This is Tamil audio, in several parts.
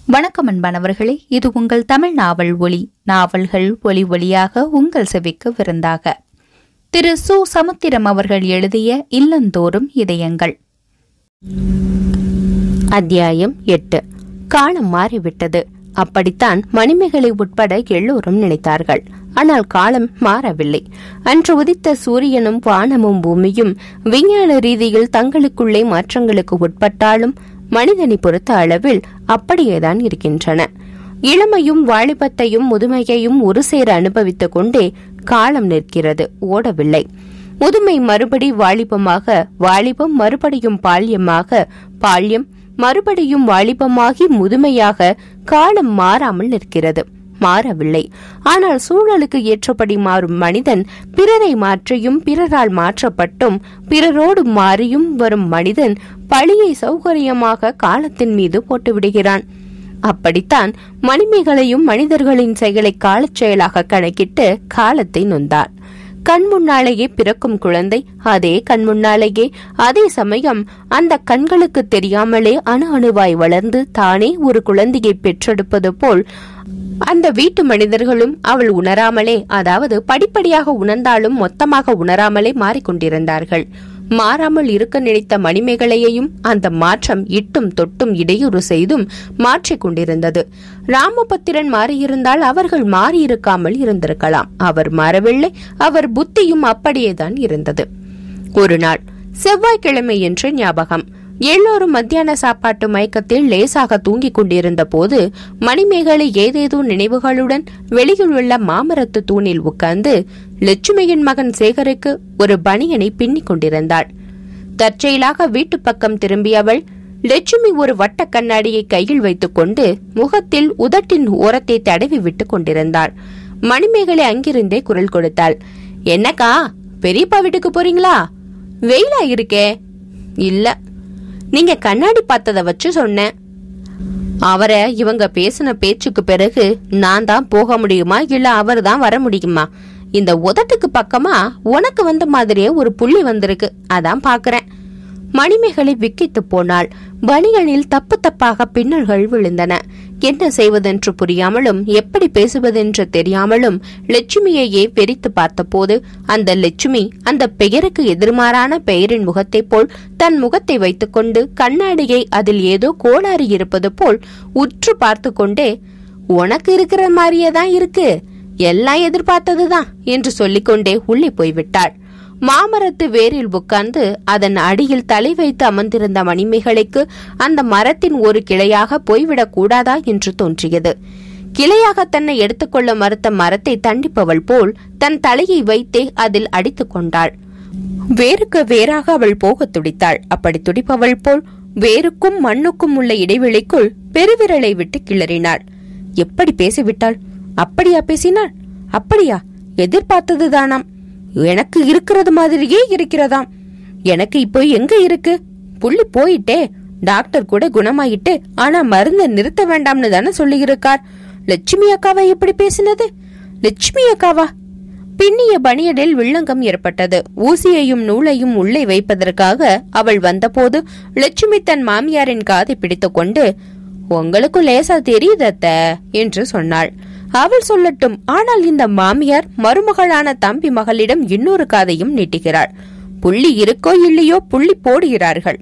வணக்கம் அன்பானவர்களே, இது உங்கள் தமிழ் நாவல் ஒளி. நாவல்கள் ஒளி ஒளியாக உங்கள் செவிக்கு விருந்தாக. திரு சு. சமுத்திரம் அவர்கள் எழுதிய இல்லந்தோறும் இதயங்கள். அத்தியாயம் 8. காலம் மாறிவிட்டது. அப்படித்தான் மணிமேகலை உட்பட எல்லோரும் நினைத்தார்கள். ஆனால் காலம் மாறவில்லை. அன்று உதித்த சூரியனும் வானமும் பூமியும் விஞ்ஞான ரீதியில் தங்களுக்குள்ளே மாற்றங்களுக்கு உட்பட்டாலும் மனிதனை பொறுத்த அளவில் அப்படியேதான் இருக்கின்றன. இளமையும் வாலிபத்தையும் முதுமையையும் ஒரு சேர அனுபவித்துக் கொண்டே காலம் நிற்கிறது, ஓடவில்லை. முதுமை மறுபடி வாலிபமாக, வாலிபம் மறுபடியும் பால்யமாக, பால்யம் மறுபடியும் வாலிபமாகி முதுமையாக காலம் மாறாமல் நிற்கிறது, மாறவில்லை. ஆனால் சூழலுக்கு ஏற்றபடி மாறும் மனிதன் பிறரை மாற்றியும் பிறரால் மாற்றப்பட்டும் பிறரோடு மாறியும் வரும் மனிதன் பழியை சௌகரியமாக காலத்தின் மீது போட்டுவிடுகிறான். அப்படித்தான் மணிமேகலையும் மனிதர்களின் செயலை காலச் செயலாக கணக்கிட்டு காலத்தை நொந்தார். கண் முன்னாலேயே பிறக்கும் குழந்தை, அதே கண் முன்னாலேயே அதே சமயம் அந்த கண்களுக்கு தெரியாமலே அணு அணுவாய் வளர்ந்து தானே ஒரு குழந்தையை பெற்றெடுப்பது போல் அந்த வீட்டு மனிதர்களும் அவள் உணராமலே, அதாவது படிப்படியாக உணர்ந்தாலும் மொத்தமாக உணராமலே மாறிக்கொண்டிருந்தார்கள். மாறாமல் இருக்க நினைத்த மணிமேகலையையும் அந்த மாற்றம் இட்டும் தொட்டும் இடையூறு செய்தும் மாற்றிக் கொண்டிருந்தது. ராமபத்திரன் மாறியிருந்தால் அவர்கள் மாறியிருக்காமல் இருந்திருக்கலாம். அவர் மாறவில்லை. அவர் புத்தியும் அப்படியேதான் இருந்தது. ஒரு நாள் செவ்வாய்க்கிழமை என்று ஞாபகம். எல்லோரும் மத்தியான சாப்பாட்டு மயக்கத்தில் லேசாக தூங்கிக் கொண்டிருந்த போது மணிமேகலை ஏதேதோ நினைவுகளுடன் வெளியில் உள்ள மாமரத்து தூணில் உட்கார்ந்து லட்சுமியின் மகன் சேகருக்கு ஒரு பனியனை பின்னிக் கொண்டிருந்தாள். தற்செயலாக வீட்டு பக்கம் திரும்பியவள் லட்சுமி ஒரு வட்ட கண்ணாடியை கையில் வைத்துக் கொண்டு முகத்தில் உதட்டின் ஓரத்தை தடவி விட்டுக் கொண்டிருந்தாள். மணிமேகலை அங்கிருந்தே குரல் கொடுத்தாள். என்னக்கா, பெரியப்பா வீட்டுக்கு போறீங்களா? வெயிலா இருக்கே. இல்ல, நீங்க கண்ணாடி பார்த்தத வச்சு சொன்னேன். அவரை இவங்க பேசின பேச்சுக்கு பிறகு நான் தான் போக முடியுமா இல்ல அவர் தான் வர முடியுமா? இந்த உதட்டுக்கு பக்கமா உனக்கு வந்த மாதிரியே ஒரு புள்ளி வந்திருக்கு, அதான் பாக்குறேன். மணிமேகலை விக்கித்து போனாள். பனியனில் தப்பு தப்பாக பின்னல்கள் விழுந்தன. என்ன செய்வதென்று புரியாமலும் எப்படி பேசுவதென்று தெரியாமலும் லட்சுமியையே வெறித்து பார்த்த போது அந்த லட்சுமி அந்த பெயருக்கு எதிர்மாறான பெயரின் முகத்தை போல் தன் முகத்தை வைத்துக்கொண்டு கண்ணாடியை அதில் ஏதோ கோளாறு இருப்பது போல் உற்று பார்த்து கொண்டே, உனக்கு இருக்கிற மாதிரியேதான் இருக்கு, எல்லாம் எதிர்பார்த்ததுதான் என்று சொல்லிக்கொண்டே உள்ளே போய்விட்டாள். மாமரத்து வேரில் உட்கார்ந்து அதன் அடியில் தலை வைத்து அமர்ந்திருந்த மணிமேகலைக்கு அந்த மரத்தின் ஒரு கிளையாக போய்விடக் கூடாதா என்று தோன்றியது. கிளையாக தன்னை எடுத்துக்கொள்ள மறுத்த மரத்தை தண்டிப்பவள் போல் தன் தலையை வைத்தே அதில் அடித்துக் கொண்டாள். வேருக்கு வேறாக அவள் போக துடித்தாள். அப்படி துடிப்பவள் போல் வேருக்கும் மண்ணுக்கும் உள்ள இடைவெளிக்குள் பெருவிரலை விட்டு கிளறினாள். எப்படி பேசிவிட்டாள்? அப்படியா பேசினாள்? அப்படியா? எதிர்பார்த்ததுதானாம். எனக்கு இருக்கிறது மாதிரியே இருக்கிறதாம். எனக்கு இப்போ எங்க இருக்கு? புள்ளி போயிட்டே. டாக்டர் கூட குணமாயிட்டு, ஆனா மருந்தை நிறுத்த வேண்டாம்னு தானே சொல்லி இருக்கார். லட்சுமி அக்காவா எப்படி பேசினது? லட்சுமி அக்காவா? பின்னிய பனியனில் வில்லங்கம் ஏற்பட்டது. ஊசியையும் நூலையும் உள்ளே வைப்பதற்காக அவள் வந்தபோது லட்சுமி தன் மாமியாரின் காதை பிடித்துக் கொண்டு, உங்களுக்கு லேசா தெரியுதத்த என்று சொன்னாள். அவள் சொல்லட்டும். ஆனால் இந்த மாமியார் மருமகளான தம்பி மகளிடம் இன்னொரு காதையும் நீட்டுகிறாள். புள்ளி இருக்கோ இல்லையோ புள்ளி போடுகிறார்கள்.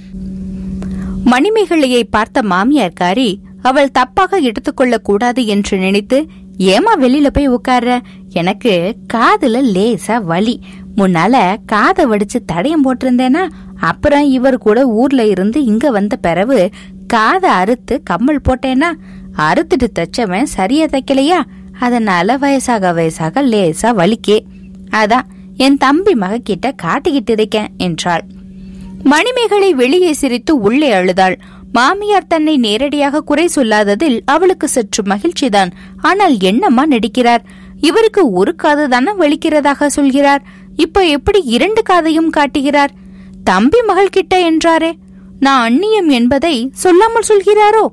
மணிமேகலையை பார்த்த மாமியார்காரி அவள் தப்பாக எடுத்துக்கொள்ள கூடாது என்று நினைத்து, ஏமா வெளியில போய் உட்கார்ற, எனக்கு காதுல லேசா வலி, முன்னால காதை வடிச்சு தடயம் போட்டிருந்தேனா, அப்புறம் இவர் கூட ஊர்ல இருந்து இங்க வந்த பிறகு காதை அறுத்து கம்மல் போட்டேனா, அறுத்துட்டு தச்சவன் சரியா தைக்கலையா, அதனால வயசாக லேசா வலிக்கே, அதான் என் தம்பி மக கிட்ட காட்டிக்கிட்டு இருக்கேன் என்றாள். மணிமேகலை வெளியே சிரித்து உள்ளே அழுதாள். மாமியார் தன்னை நேரடியாக குறை சொல்லாததில் அவளுக்கு சற்று மகிழ்ச்சிதான். ஆனால் என்னம்மா நடிக்கிறார்? இவருக்கு ஒரு காது தானே வலிக்கிறதாக சொல்கிறார், இப்ப எப்படி 2 காதையும் காட்டுகிறார்? தம்பி மகள் கிட்ட என்றாரே, நான் அந்நியம் என்பதை சொல்லாமல் சொல்கிறாரோ?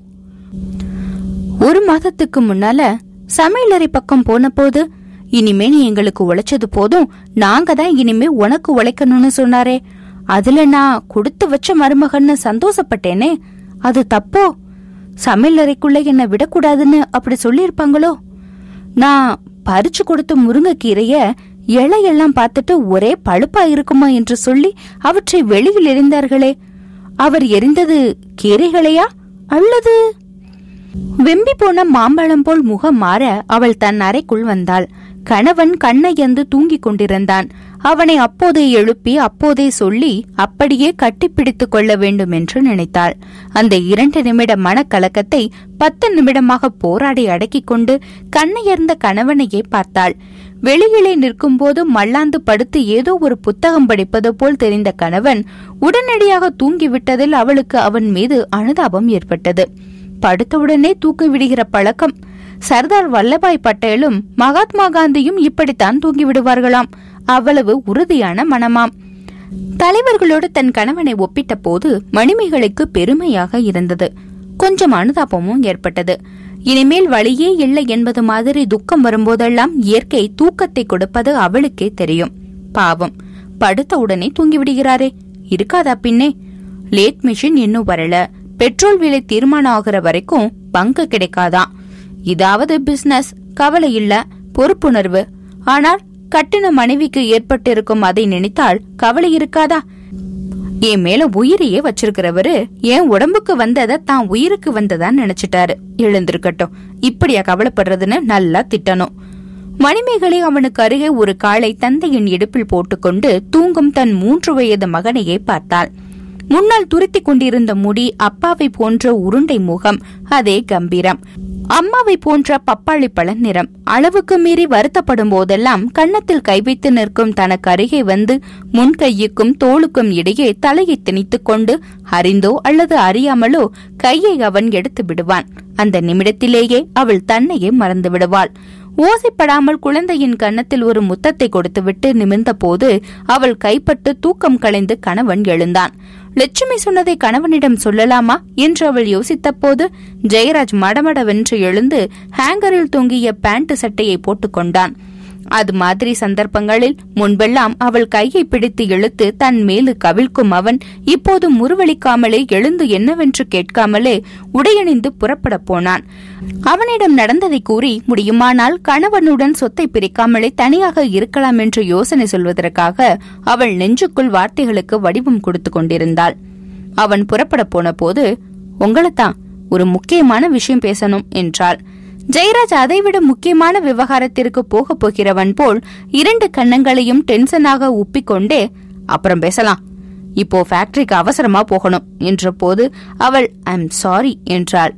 1 மாதத்துக்கு முன்னால சமையலறை பக்கம் போன போது, இனிமே நீ எங்களுக்கு உழைச்சது போதும், நாங்க தான் இனிமே உனக்கு உழைக்கணும்னு சொன்னாரே, அதுல நான் கொடுத்து வச்ச மருமகன்னு சந்தோஷப்பட்டேனே, அது தப்போ? சமையல் அறைக்குள்ள என்ன விடக்கூடாதுன்னு அப்படி சொல்லியிருப்பாங்களோ? நான் பறிச்சு கொடுத்த முருங்கைக்கீரைய இலையெல்லாம் பார்த்துட்டு ஒரே பழுப்பா இருக்குமா என்று சொல்லி அவற்றை வெளியில் எறிந்தார்களே, அவர் எரிந்தது கீரைகளையா அல்லது? வெம்பி போன மாம்பழம் போல் முகம் மாற அவள் தன் அறைக்குள் வந்தாள். கணவன் கண்ணையந்து தூங்கிக் கொண்டிருந்தான். அவனை அப்போதே எழுப்பி அப்போதே சொல்லி அப்படியே கட்டிப்பிடித்துக் கொள்ள வேண்டும் என்று நினைத்தாள். அந்த 2 நிமிட மனக்கலக்கத்தை 10 நிமிடமாக போராடி அடக்கிக் கொண்டு கண்ணையர்ந்த கணவனையே பார்த்தாள். வெளியிலே நிற்கும் போது மல்லாந்து படுத்து ஏதோ ஒரு புத்தகம் படிப்பது போல் தெரிந்த கணவன் உடனடியாக தூங்கிவிட்டதில் அவளுக்கு அவன் மீது அனுதாபம் ஏற்பட்டது. படுத்தவுடனே தூக்கி விடுகிற பழக்கம். சர்தார் வல்லபாய் பட்டேலும் மகாத்மா காந்தியும் இப்படித்தான் தூங்கிவிடுவார்களாம். அவ்வளவு உறுதியான மனமாம். தலைவர்களோடு தன் கணவனை ஒப்பிட்ட போது மணிமேகலைக்கு பெருமையாக இருந்தது. கொஞ்சம் அனுதாபமும் ஏற்பட்டது. இனிமேல் வழியே இல்லை என்பது மாதிரி துக்கம் வரும்போதெல்லாம் இயற்கை தூக்கத்தை கொடுப்பது அவளுக்கே தெரியும். பாவம், படுத்த உடனே தூங்கிவிடுகிறாரே, இருக்காதா பின்னே? லேத் மிஷின் இன்னும் வரல, பெட்ரோல் விலை தீர்மானம் ஆகிற வரைக்கும் பங்கு கிடைக்காதான். இதாவது பிசினஸ், கவலை இல்ல, பொறுப்புணர்வு. ஆனால் கட்டின மனைவிக்கு ஏற்பட்டிருக்கும் அதை நினைத்தால் கவலை இருக்காதா? என் மேல உயிரையே வச்சிருக்கிறவரு என் உடம்புக்கு வந்ததை தான் உயிருக்கு வந்ததா நினைச்சிட்டாரு. எழுந்திருக்கட்டும், இப்படியா கவலைப்படுறதுன்னு நல்லா திட்டணும். மணிமேகலை அவனுக்கு அருகே ஒரு காலை தந்தையின் இடுப்பில் போட்டுக்கொண்டு தூங்கும் தன் 3 வயது மகனையே பார்த்தாள். முன்னால் துருத்திக் கொண்டிருந்த முடி, அப்பாவை போன்ற உருண்டை முகம், அதே கம்பீரம். அம்மாவை போன்ற பப்பாளி பழ நிறம். அளவுக்கு மீறி வருத்தப்படும் போதெல்லாம் கன்னத்தில் கை வைத்து நிற்கும் தனக்கு அருகே வந்து முன் கையுக்கும் தோளுக்கும் இடையே தலையை திணித்துக் கொண்டு அறிந்தோ அல்லது அறியாமலோ கையை அவன் எடுத்து விடுவான். அந்த நிமிடத்திலேயே அவள் தன்னையே மறந்து விடுவாள். ஓசைப்படாமல் குழந்தையின் கன்னத்தில் ஒரு முத்தத்தை கொடுத்துவிட்டு நிமிர்ந்த போது அவள் கைப்பட்டு தூக்கம் களைந்து கணவன் எழுந்தான். லட்சுமி சொன்னதை கணவனிடம் சொல்லலாமா என்று அவள் யோசித்த போது ஜெயராஜ் மடமடவென்று எழுந்து ஹேங்கரில் தொங்கிய பேண்ட் சட்டையை போட்டுக்கொண்டான். அது மாதிரி சந்தர்ப்பங்களில் முன்பெல்லாம் அவள் கையை பிடித்து இழுத்து தன் மேலு கவிழ்க்கும் அவன் இப்போது முறுவலிக்காமலே எழுந்து என்னவென்று கேட்காமலே உடையணிந்து புறப்பட போனான். அவனிடம் நடந்ததை கூறி முடியுமானால் கணவனுடன் சொத்தை பிரிக்காமலே தனியாக இருக்கலாம் என்று யோசனை சொல்வதற்காக அவள் நெஞ்சுக்குள் வார்த்தைகளுக்கு வடிவம் கொடுத்து கொண்டிருந்தாள். அவன் புறப்பட போன போது, உங்களைத்தான் ஒரு முக்கியமான விஷயம் பேசணும் என்றாள். ஜெயராஜ் அதைவிட முக்கியமான விவகாரத்திற்கு போக போகிறவன் போல் 2 கன்னங்களையும் டென்ஷனாக உப்பிக்கொண்டே, அப்புறம் பேசலாம், இப்போ ஃபேக்டரிக்கு அவசரமா போகணும் என்ற போது அவள் ஐம் சாரி என்றாள்.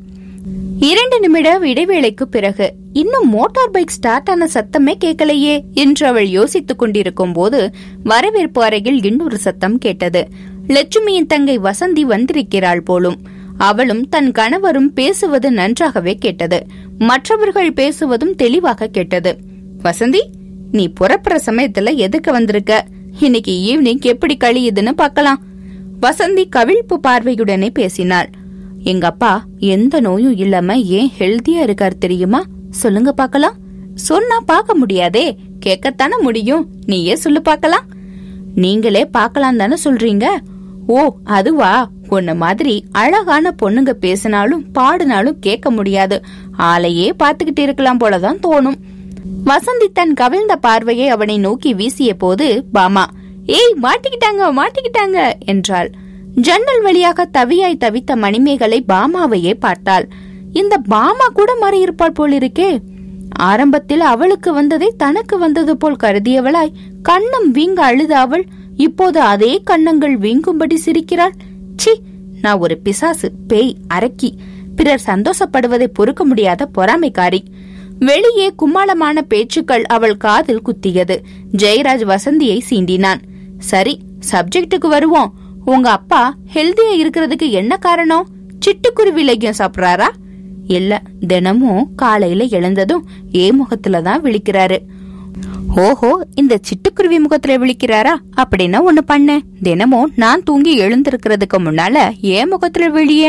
2 நிமிட இடைவேளைக்கு பிறகு இன்னும் மோட்டார் பைக் ஸ்டார்ட் ஆன சத்தமே கேட்கலையே என்று அவள் யோசித்துக் கொண்டிருக்கும் போது வரவேற்பு அறையில் இன்னொரு சத்தம் கேட்டது. லட்சுமியின் தங்கை வசந்தி வந்திருக்கிறாள் போலும். அவளும் தன் கணவரும் பேசுவது நன்றாகவே கேட்டது. மற்றவர்கள் பேசுவதும் தெளிவாக கேட்டது. வசந்தி, நீ புறப்புற சமயத்துல எதுக்கு வந்திருக்க? இன்னைக்கு ஈவினிங் எப்படி கழியுதுன்னு பாக்கலாம். வசந்தி கவிழ்ப்பு பார்வையுடனே பேசினாள். எங்க அப்பா எந்த நோயும் இல்லாம ஏன் ஹெல்தியா இருக்கார் தெரியுமா? சொல்லுங்க பாக்கலாம். சொன்னா பாக்க முடியாதே, கேட்கத்தானே முடியும். நீயே சொல்லு பாக்கலாம். நீங்களே பாக்கலாம் தானே சொல்றீங்க. ஓ அதுவா? உன்ன மாதிரி அழகான பொண்ணுங்க பேசினாலும் பாடினாலும் கேட்க முடியாது. ஆளையே பாத்துக்கிட்டு இருக்கலாம் போலதான் தோணும். வசந்தி தன் கவிழ்ந்த பார்வையை அவனை நோக்கி வீசிய போது பாமா, ஏய் மாட்டிக்கிட்டாங்க மாட்டிக்கிட்டாங்க என்றாள். ஜன்னல் வழியாக தவியாய் தவித்த மணிமேகலை பாமாவையே பார்த்தாள். இந்த பாமா கூட மாறியிருப்பாள் போலிருக்கே. ஆரம்பத்தில் அவளுக்கு வந்ததை தனக்கு வந்தது போல் கருதியவளாய் கண்ணம் வீங்க அழுத அவள் இப்போது அதே கண்ணங்கள் வீங்கும்படி சிரிக்கிறாள். சி, நான் ஒரு பிசாசு, பேய், அரக்கி, பிறர் சந்தோஷப்படுவதை பொறுக்க முடியாத பொறாமைக்காரி. வெளியே கும்மாளமான பேச்சுக்கள் அவள் காதில் குத்தியது. ஜெயராஜ் வசந்தியை சீண்டினான். சரி, சப்ஜெக்டுக்கு வருவோம். உங்க அப்பா ஹெல்தியா இருக்கிறதுக்கு என்ன காரணம்? சிட்டுக்குருவி லெக்கியம் சாப்பிடுறாரா? இல்ல, தினமும் காலையில எழுந்ததும் முகத்துலதான் விழிக்கிறாரு. ஓஹோ, இந்த சிட்டுக்குருவி முகத்துல விழிக்கிறாரா? அப்படின்னா ஒண்ணு பண்ண, தினமும் நான் தூங்கி எழுந்திருக்கிறதுக்கு முன்னால முகத்துல விழிய.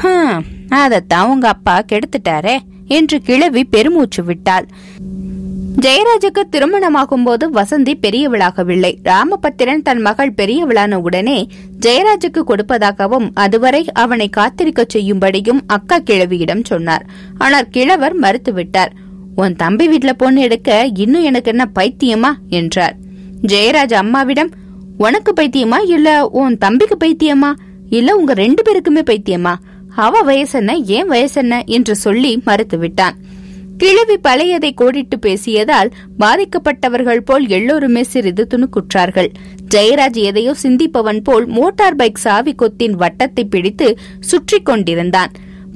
அதத்தான் உங்க அப்பா கெடுத்துட்டாரே என்று கிழவி பெருமூச்சு விட்டாள். ஜெயராஜுக்கு திருமணமாகும் போது வசந்தி பெரியவளாகவில்லை. ராமபத்திரன் தன் மகள் பெரியவளான உடனே ஜெயராஜுக்கு கொடுப்பதாகவும் அதுவரை அவனை காத்திருக்க செய்யும்படியும் அக்கா கிழவியிடம் சொன்னார். ஆனால் கிழவர் மறுத்துவிட்டார். உன் தம்பி வீட்டுல பொண்ணு எடுக்க இன்னும் எனக்கு என்ன பைத்தியமா என்றார். ஜெயராஜ் அம்மாவிடம், உனக்கு பைத்தியமா இல்ல உன் தம்பிக்கு பைத்தியமா இல்ல உங்க 2 பேருக்குமே பைத்தியமா? அவ வயசென்ன ஏன் வயசென்ன என்று சொல்லி மறுத்துவிட்டான். கிழவி பழையதை கோடிட்டு பேசியதால் பாதிக்கப்பட்டவர்கள் போல் எல்லோருமே சிறிது துணுக்குற்றார்கள். ஜெயராஜ் எதையோ சிந்திப்பவன் போல் மோட்டார் பைக் சாவி கொத்தின் வட்டத்தை பிடித்து சுற்றி கொண்டிருந்தான்.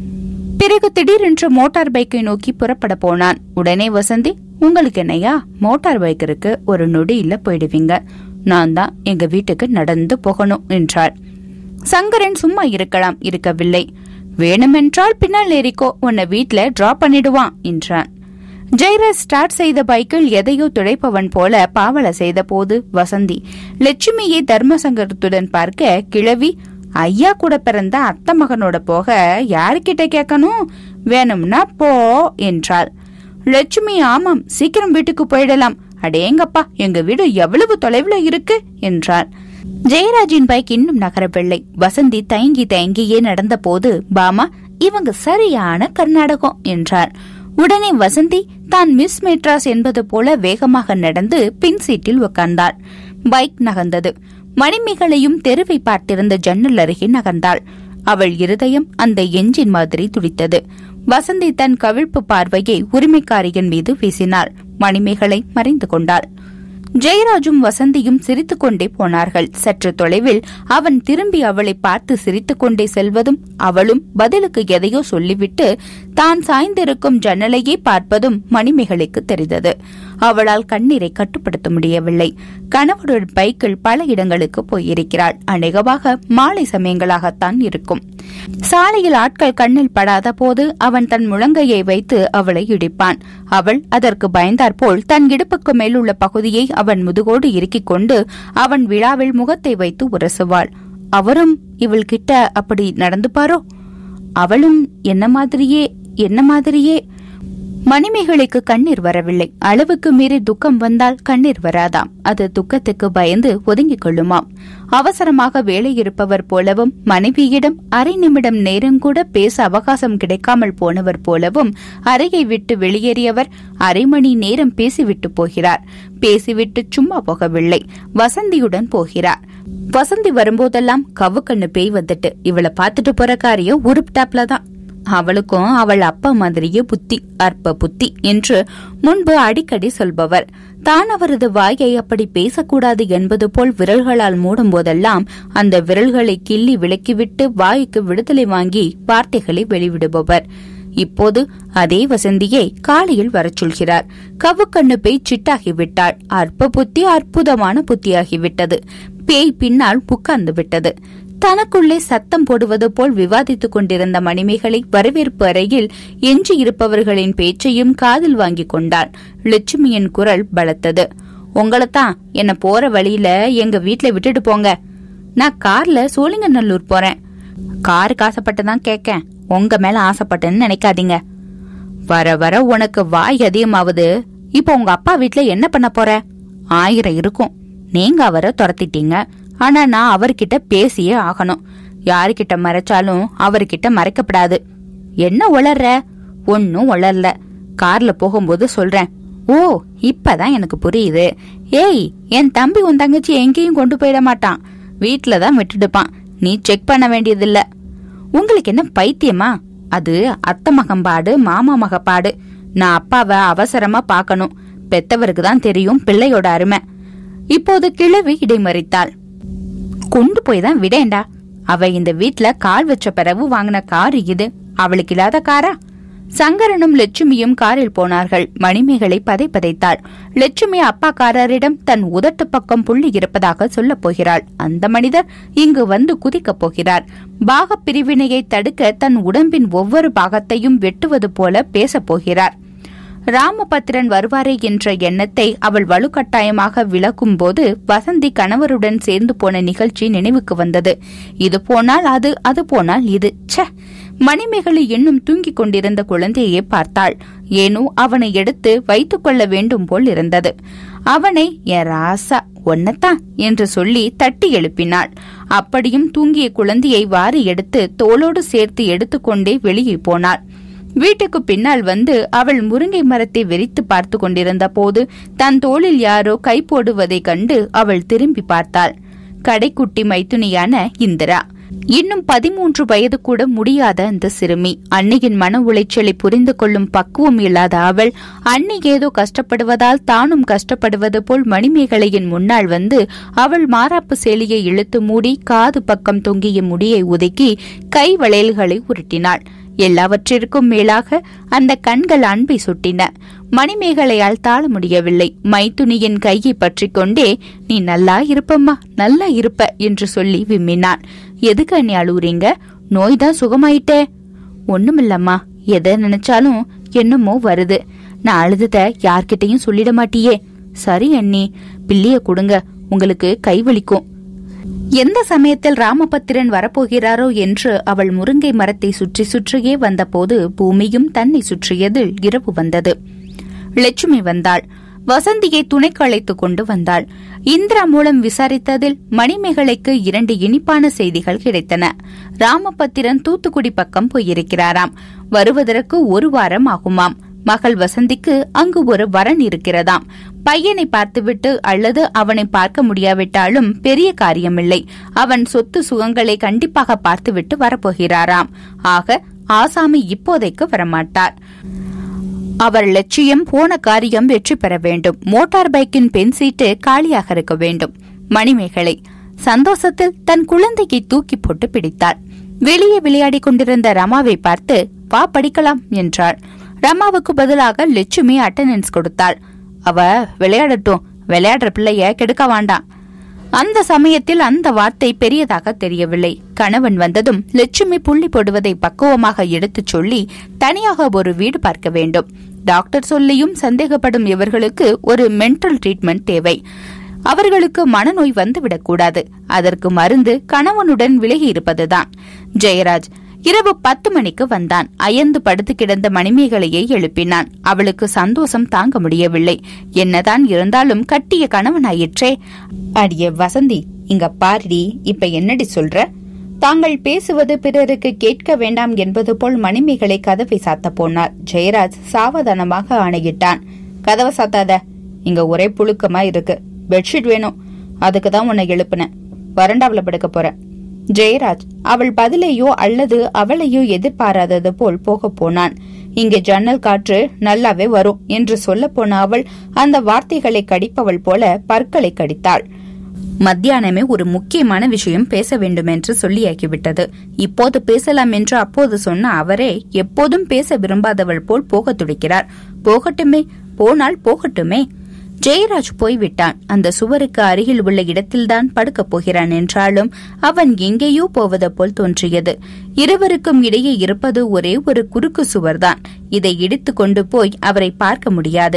பிறகு திடீரென்று மோட்டார் பைக்கை நோக்கி புறப்பட போனான். உடனே வசந்தி, உங்களுக்கு என்னையா, மோட்டார் பைக் இருக்கு, ஒரு நொடியில போயிடுவீங்க, நான் தான் எங்க வீட்டுக்கு நடந்து போகணும் என்றாள். சங்கரன் சும்மா இருக்கலாம், இருக்கவில்லை. வேணுமென்றால் பின்னால் ஏறிக்கோ, உன்னை வீட்டுல டிராப் பண்ணிடுவான் என்றான். ஜெயராஜ் ஸ்டார்ட் செய்த பைக்கில் எதையோ துடைப்பவன் போல பாவல செய்த போது வசந்தி லட்சுமியை தர்மசங்கரத்துடன் பார்க்க, கிழவி, ஐயா கூட பிறந்த அத்தை மகனோட போக யாருக்கிட்ட கேட்கணும், வேணும்னா போ என்றாள். லட்சுமி, ஆமாம், சீக்கிரம் வீட்டுக்கு போயிடலாம், அடேங்கப்பா எங்க வீடு எவ்வளவு தொலைவுல இருக்கு என்றாள். ஜெயராஜின் பைக் இன்னும் நகரவில்லை. வசந்தி தயங்கி தயங்கியே நடந்த போது, பாமா, இவங்க சரியான கர்நாடகம் என்றார். உடனே வசந்தி தான் மிஸ் மெட்ராஸ் என்பது போல வேகமாக நடந்து பின் சீட்டில் உட்கார்ந்தாள். பைக் நகர்ந்தது. மணிமேகலையும் தெருவை பார்த்திருந்த ஜன்னல் அருகே நகர்ந்தாள். அவள் இருதயம் அந்த எஞ்சின் மாதிரி துடித்தது. வசந்தி தன் கவிழ்ப்பு பார்வையை உரிமைக்காரியின் மீது வீசினாள். மணிமேகலை மறைந்து கொண்டாள். ஜெயராஜும் வசந்தியும் சிரித்துக் கொண்டே போனார்கள். சற்று தொலைவில் அவன் திரும்பி அவளை பார்த்து சிரித்துக் கொண்டே செல்வதும் அவளும் பதிலுக்கு எதையோ சொல்லிவிட்டு தான் சாய்ந்திருக்கும் ஜன்னலையே பார்ப்பதும் மணிமேகலைக்கு தெரிந்தது. அவளால் கண்ணீரை கட்டுப்படுத்த முடியவில்லை. கணவருடன் பைக்கில் பல இடங்களுக்கு போயிருக்கிறாள். அநேகமாக மாலை சமயங்களாகத்தான் இருக்கும். சாலையில் ஆட்கள் கண்ணில் படாத போது அவன் தன் முழங்கையை வைத்து அவளை இடிப்பான். அவள் அதற்கு பயந்தாற்போல் தன் இடுப்புக்கு மேலுள்ள பகுதியை அவன் முதுகோடு இறுக்கிக் கொண்டு அவன் விழாவில் முகத்தை வைத்து உரசுவாள். அவரும் இவள் கிட்ட அப்படி நடந்துப்பாரோ? அவளும் என்ன மாதிரியே. மணிமேகலைக்கு கண்ணீர் வரவில்லை. அளவுக்கு மீறி துக்கம் வந்தால் கண்ணீர் வராதாம். அது துக்கத்துக்கு பயந்து ஒதுங்கிக் கொள்ளுமாம். அவசரமாக வேலை இருப்பவர் போலவும், மனைவியிடம் அரை நிமிடம் நேரங்கூட பேச அவகாசம் கிடைக்காமல் போனவர் போலவும் அறையை விட்டு வெளியேறியவர் அரை மணி நேரம் பேசிவிட்டு போகிறார். பேசிவிட்டு சும்மா போகவில்லை, வசந்தியுடன் போகிறார். வசந்தி வரும்போதெல்லாம் கவுக்கண்ணு பேய் வந்துட்டு இவளை பார்த்துட்டு போற காரியம் உருப்டாப்ல தான். அவளுக்கும் அவள் அப்பா மாதிரியே புத்தி, அற்ப புத்தி என்று முன்பு அடிக்கடி சொல்பவர். தான் அவரது வாயை அப்படி பேசக்கூடாது என்பது போல் விரல்களால் மூடும் போதெல்லாம் அந்த விரல்களை கிள்ளி விலக்கிவிட்டு வாய்க்கு விடுதலை வாங்கி வார்த்தைகளை வெளிவிடுபவர். இப்போது அதே வசந்தியை காலையில் வரச் சொல்கிறார். கவுக்கண்ணு பேய் சிட்டாகிவிட்டாள். அற்ப புத்தி அற்புதமான புத்தியாகிவிட்டது. பேய் பின்னால் உட்கார்ந்து விட்டது. தனக்குள்ளே சத்தம் போடுவது போல் விவாதித்துக் கொண்டிருந்த மணிமேகலை வரவேற்பு அறையில் எஞ்சி இருப்பவர்களின் பேச்சையும் காதில் வாங்கிக் கொண்டாள். லட்சுமியின் குரல் பலத்தது. உங்களைத்தான் என்ன போற வழியில எங்க வீட்டுல விட்டுட்டு போங்க. நான் கார்ல சோழிங்கநல்லூர் போறேன். காருக்கு ஆசைப்பட்டுதான் கேக்கேன், உங்க மேல ஆசைப்பட்டேன்னு நினைக்காதீங்க. வர வர உனக்கு வாய் அதிகமாவது. இப்ப உங்க அப்பா வீட்டுல என்ன பண்ண போற? 1000 இருக்கும். நீங்க அவரை துரத்திட்டீங்க. ஆனா நான் அவர்கிட்ட பேசியே ஆகணும். யாருக்கிட்ட மறைச்சாலும் அவர்கிட்ட மறைக்கப்படாது. என்ன உளர்ற? ஒன்னும் உளரல. கார்ல போகும்போது சொல்றேன். ஓ, இப்பதான் எனக்கு புரியுது. ஏய், என் தம்பி உன் தங்கச்சி எங்கேயும் கொண்டு போயிட மாட்டான், வீட்டுலதான் விட்டுடுப்பான். நீ செக் பண்ண வேண்டியதில்ல. உங்களுக்கு என்ன பைத்தியமா? அது அத்தை மகம்பாடு, மாமா மகப்பாடு. நான் அப்பாவை அவசரமா பாக்கணும். பெத்தவருக்கு தான் தெரியும் பிள்ளையோட அருமை. இப்போது கிழவி இடைமறித்தாள். கொண்டு போய் தான் விடேண்டா. அவ இந்த வீட்டுல கால் வச்ச பிறகு வாங்கின கார் இது. அவளுக்கு இல்லாத காரா? சங்கரனும் லட்சுமியும் காரில் போனார்கள். மணிமேகலை பதைத்தாள். லட்சுமி அப்பாக்காரரிடம் தன் உதட்டு பக்கம் புள்ளி இருப்பதாக சொல்ல போகிறாள். அந்த மனிதர் இங்கு வந்து குதிக்கப் போகிறார். பாக பிரிவினையை தடுக்க தன் உடம்பின் ஒவ்வொரு பாகத்தையும் வெட்டுவது போல பேசப் போகிறார். ராமபத்திரன் வருவாரே என்ற எண்ணத்தை அவள் வலுக்கட்டாயமாக விளக்கும் போது வசந்தி கணவருடன் சேர்ந்து போன நிகழ்ச்சி நினைவுக்கு வந்தது. இது போனால் அது, அது போனால் இது. ச்சே, மணிமேகலை இன்னும் தூங்கிக் கொண்டிருந்த குழந்தையை பார்த்தாள். ஏனோ அவனை எடுத்து வைத்துக் கொள்ள வேண்டும் போல் இருந்தது. அவனை என் ராசா ஒன்னத்தான் என்று சொல்லி தட்டி எழுப்பினாள். அப்படியும் தூங்கிய குழந்தையை வாரி எடுத்து தோளோடு சேர்த்து எடுத்துக்கொண்டே வெளியே போனாள். வீட்டுக்கு பின்னால் வந்து அவள் முருங்கை மரத்தை வெறித்து பார்த்து கொண்டிருந்த போது தன் தோளில் யாரோ கை போடுவதைக் கண்டு அவள் திரும்பி பார்த்தாள். கடைக்குட்டி மைத்துனியான இந்திரா. இன்னும் 13 வயது கூட முடியாத அந்த சிறுமி. அன்னையின் மன உளைச்சலை புரிந்து கொள்ளும் பக்குவம் இல்லாத அவள் அன்னை ஏதோ கஷ்டப்படுவதால் தானும் கஷ்டப்படுவது போல் மணிமேகலையின் முன்னால் வந்து அவள் மாராப்பு சேலையை இழுத்து மூடி காது பக்கம் தொங்கிய முடியை ஒதுக்கி கை வளையல்களை உருட்டினாள். எல்லாவற்றிற்கும் மேலாக அந்த கண்கள் அன்பை சுட்டின. மணிமேகலையால் தாழ முடியவில்லை. மைத்துனியின் கையை பற்றி கொண்டே, நீ நல்லா இருப்பம்மா, நல்லா இருப்ப என்று சொல்லி விம்மினாள். எதுக்கு அண்ணி அழுவுறீங்க? நோய்தான் சுகமாயிட்டே. ஒண்ணுமில்லம்மா, எதை நினைச்சாலும் என்னமோ வருது. நான் அழுதத யார்கிட்டையும் சொல்லிட மாட்டியே. சரி அண்ணி, பிள்ளைய கொடுங்க, உங்களுக்கு கைவலிக்கும். எந்த சமயத்தில் ராமபத்திரன் வரப்போகிறாரோ என்று அவள் முருங்கை மரத்தை சுற்றி சுற்றியே வந்தபோது பூமியும் தன்னை சுற்றியதில் இரவு வந்தது. லட்சுமி வந்தாள். வசந்தியை துணைக்கு அழைத்துக் கொண்டு வந்தாள். இந்திரா மூலம் விசாரித்ததில் மணிமேகலைக்கு 2 இனிப்பான செய்திகள் கிடைத்தன. ராமபத்திரன் தூத்துக்குடி பக்கம் போயிருக்கிறாராம். வருவதற்கு 1 வாரம் ஆகுமாம். மகள் வசந்திக்கு அங்கு ஒரு வரன் இருக்கிறதாம். பையனை பார்த்துவிட்டு அல்லது அவனை பார்க்க முடியாவிட்டாலும் பெரிய காரியமில்லை. அவன் சொத்து சுகங்களை கண்டிப்பாக பார்த்துவிட்டு வரப்போகிறாராம். ஆக ஆசாமி இப்போதைக்கு வரமாட்டார். அவர் லட்சியம் போன காரியம் வெற்றி பெற வேண்டும். மோட்டார் பைக்கின் பெண் சீட்டு காலியாக இருக்க வேண்டும். மணிமேகலை சந்தோஷத்தில் தன் குழந்தையை தூக்கி போட்டு பிடித்தாள். வெளியே விளையாடிக் கொண்டிருந்த ரமாவை பார்த்து, வா படிக்கலாம் என்றாள். ரமாவுக்கு பதிலாக லட்சுமி அட்டெண்டன்ஸ் கொடுத்தாள். அவ விளையாடட்டும், விளையாடுற பிள்ளைய கெடுக்க வேண்டாம். அந்த சமயத்தில் அந்த வார்த்தை பெரியதாக தெரியவில்லை. கணவன் வந்ததும் லட்சுமி புள்ளி போடுவதை பக்குவமாக எடுத்துச் சொல்லி தனியாக ஒரு வீடு பார்க்க வேண்டும். டாக்டர் சொல்லியும் சந்தேகப்படும் இவர்களுக்கு ஒரு மென்டல் ட்ரீட்மெண்ட் தேவை. அவர்களுக்கு மனநோய் வந்துவிடக்கூடாது. அதற்கு மருந்து கணவனுடன் விலகி இருப்பதுதான். ஜெயராஜ் இரவு 10 மணிக்கு வந்தான். அயர்ந்து படுத்து கிடந்த மணிமேகலையை எழுப்பினான். அவளுக்கு சந்தோஷம் தாங்க முடியவில்லை. என்னதான் இருந்தாலும் கட்டிய கணவனாயிற்றே. அடிய வசந்தி, இங்க பாருடி, இப்ப என்னடி சொல்ற? தாங்கள் பேசுவது பிறருக்கு கேட்க வேண்டாம் என்பது போல் மணிமேகலை கதவை சாத்த போனார். ஜெயராஜ் சாவதானமாக ஆணையிட்டான். கதவை சாத்தாத, இங்க ஒரே புழுக்கமா இருக்கு. பெட்ஷீட் வேணும், அதுக்குதான் உன்னை எழுப்புனேன். வறண்டாவில படுக்க போற. ஜெயராஜ் அவள் பதிலையோ அல்லது அவளையோ எதிர்பாராதது போல் போக போனான். இங்கே ஜன்னல் காற்று நல்லாவே வரும் என்று சொல்ல போன அவள் அந்த வார்த்தைகளை கடிப்பவள் போல பற்களை கடித்தாள். மத்தியானமே ஒரு முக்கியமான விஷயம் பேச வேண்டும் என்று சொல்லியாக்கிவிட்டது. இப்போது பேசலாம் என்று அப்போது சொன்ன அவரே எப்போதும் பேச விரும்பாதவள் போல் போக துடிக்கிறார். போகட்டுமே, போனால் போகட்டுமே. ஜெயராஜ் போய்விட்டான். அந்த சுவருக்கு அருகில் உள்ள இடத்தில்தான் படுக்கப் போகிறான் என்றாலும் அவன் எங்கேயோ போவது போல் தோன்றியது. இருவருக்கும் இடையே இருப்பது ஒரே ஒரு குறுக்கு சுவர்தான். இதை இடித்து கொண்டு போய் அவரை பார்க்க முடியாது.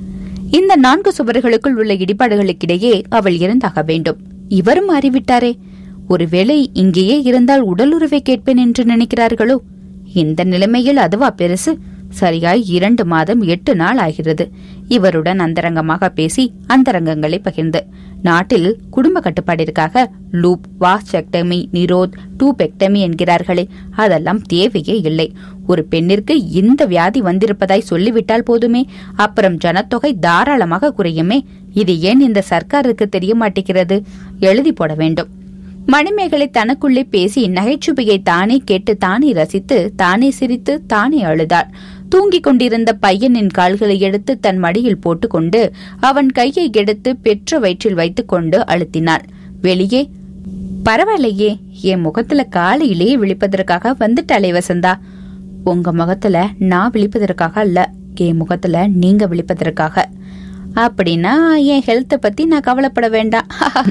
இந்த 4 சுவர்களுக்குள் உள்ள இடிபாடுகளுக்கிடையே அவள் இருந்தாக வேண்டும். இவரும் மாறிவிட்டாரே. ஒருவேளை இங்கேயே இருந்தால் உடலுறவை கேட்பேன் என்று நினைக்கிறார்களோ? இந்த நிலைமையில் அதுவா பெருசு? சரியாய் 2 மாதம் 8 நாள் ஆகிறது. இவருடன் அந்தரங்கமாக பேசி அந்தரங்கங்களை பகிர்ந்து. நாட்டில் குடும்ப கட்டுப்பாடிற்காக லூப், வாஸ்டெக்டமி, நிரோத், டூபெக்டமி என்கிறார்களே, அதெல்லாம் தேவையே இல்லை. ஒரு பெண்ணிற்கு இந்த வியாதி வந்திருப்பதாய் சொல்லிவிட்டால் போதுமே, அப்புறம் ஜனத்தொகை தாராளமாக குறையுமே. இது ஏன் இந்த சர்க்காருக்கு தெரிய மாட்டேங்கிறது? எழுதி போட வேண்டும். மணிமேகலை தனக்குள்ளே பேசி நகைச்சுவையை தானே கேட்டு தானே ரசித்து தானே சிரித்து தானே அழுதாள். தூங்கிக் கொண்டிருந்த பையனின் கால்களை எடுத்து தன் மடியில் போட்டுக்கொண்டு அவன் கையை எடுத்து பெற்ற வயிற்றில் வைத்துக் கொண்டு அழுத்தினாள். வெளியே, பரவாயில்லையே, என் முகத்துல காலையிலேயே விழிப்பதற்காக வந்துட்டாளே வசந்தா. உங்க முகத்துல நான் விழிப்பதற்காக அல்ல, என் முகத்துல நீங்க விழிப்பதற்காக. அப்படின்னா என் ஹெல்த்தை பத்தி நான் கவலைப்பட வேண்டாம்.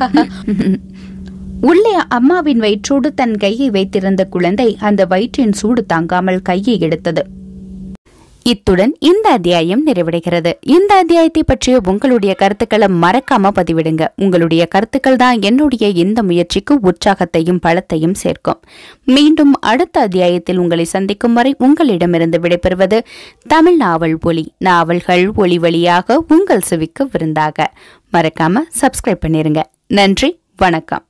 உள்ளே அம்மாவின் வயிற்றோடு தன் கையை வைத்திருந்த குழந்தை அந்த வயிற்றின் சூடு தாங்காமல் கையை எடுத்தது. இத்துடன் இந்த அத்தியாயம் நிறைவடைகிறது. இந்த அத்தியாயத்தை பற்றிய உங்களுடைய கருத்துக்களை மறக்காம பதிவிடுங்க. உங்களுடைய கருத்துக்கள் தான் என்னுடைய இந்த முயற்சிக்கு உற்சாகத்தையும் பலத்தையும் சேர்க்கும். மீண்டும் அடுத்த அத்தியாயத்தில் உங்களை சந்திக்கும் வரை உங்களிடமிருந்து விடைபெறுவது தமிழ் நாவல் ஒலி. நாவல்கள் ஒலி வழியாக உங்கள் செவிக்கு விருந்தாக. மறக்காம சப்ஸ்கிரைப் பண்ணிருங்க. நன்றி, வணக்கம்.